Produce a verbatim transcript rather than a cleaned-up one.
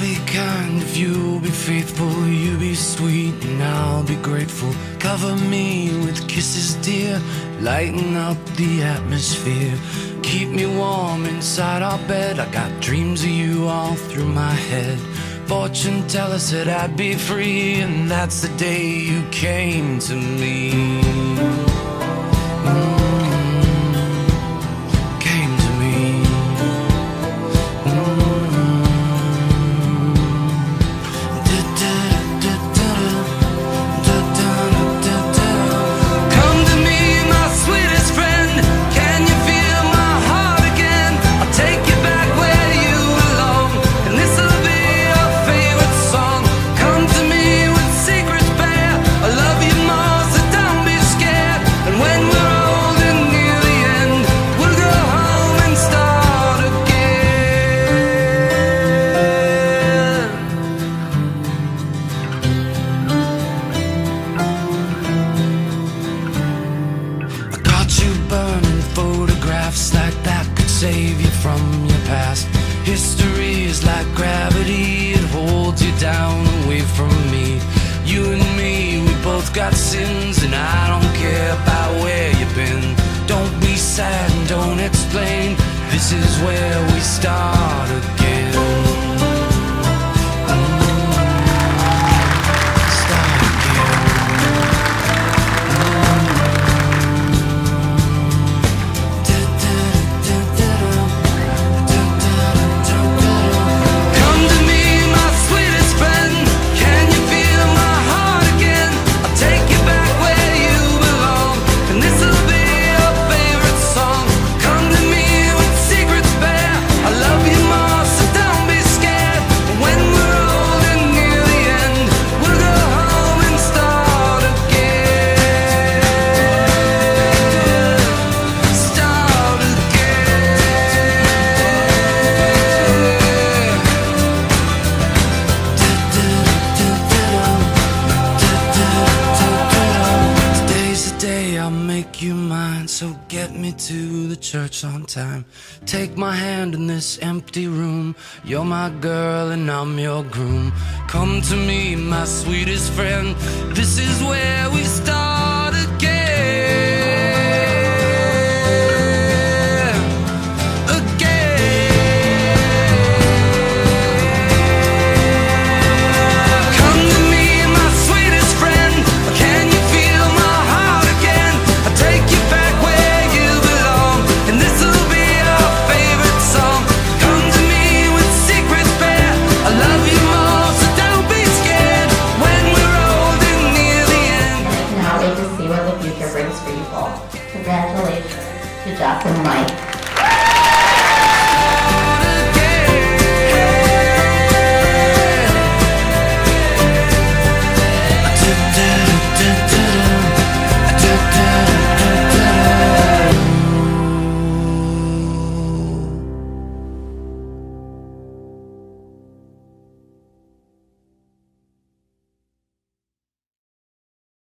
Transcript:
be kind if you be faithful, you be sweet and I'll be grateful. Cover me with kisses dear, lighten up the atmosphere. Keep me warm inside our bed, I got dreams of you all through my head. Fortune tell us that I'd be free, and that's the day you came to me. Mm. Like that could save you from your past. History is like gravity, it holds you down away from me. You and me, we both got sins, and I don't care about where you've been. Don't be sad and don't explain, this is where we start again. So get me to the church on time. Take my hand in this empty room. You're my girl and I'm your groom. Come to me, my sweetest friend. This is where we start.